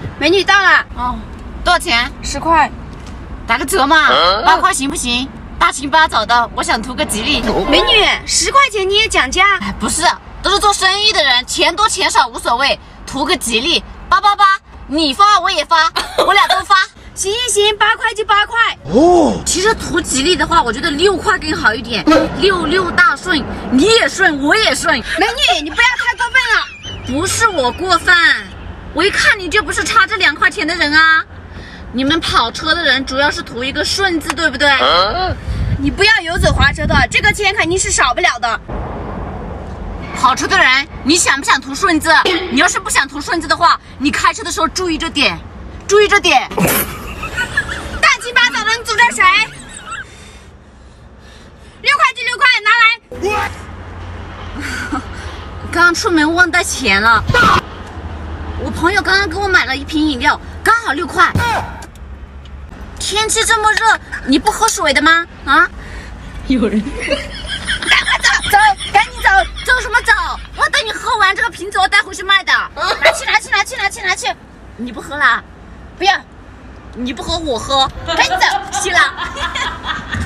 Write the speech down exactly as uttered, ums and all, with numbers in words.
美女到了。 哦，多少钱？ 十块。 打个折嘛，八块行不行？大清八早的，我想图个吉利。 美女，十块钱你也讲价？ 哎，不是，都是做生意的人，钱多钱少无所谓，图个吉利。八八八，你发我也发，我俩都发。 行行行，八块就八块。 哦，其实图吉利的话，我觉得六块更好一点。六六大顺，你也顺，我也顺。 美女，你不要太过分了。 不是我过分，我一看你就不是差这两块钱的人啊。你们跑车的人主要是图一个顺字，对不对？ 啊、你不要游走滑车的，这个钱肯定是少不了的。 跑车的人，你想不想图顺字？你要是不想图顺字的话，你开车的时候注意着点，注意着点。 大七八糟的，你组织谁？六块就六块，拿来。 刚刚出门忘带钱了。我朋友刚刚给我买了一瓶饮料，刚好六块。天气这么热，你不喝水的吗？啊？有人。赶快走，走，赶紧走，走什么走？我等你喝完这个瓶子，我带回去卖的。拿去，拿去，拿去，拿去，拿去。你不喝啦？不要。你不喝我喝，赶紧走，谢了。